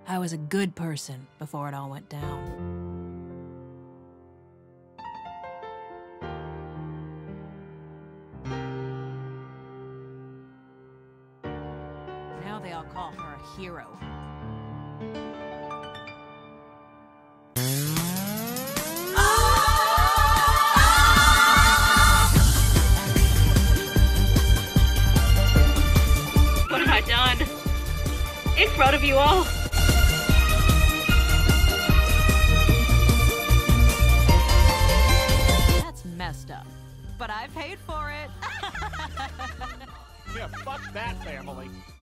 I was a good person before it all went down. Now they all call her a hero. What have I done? In front of you all.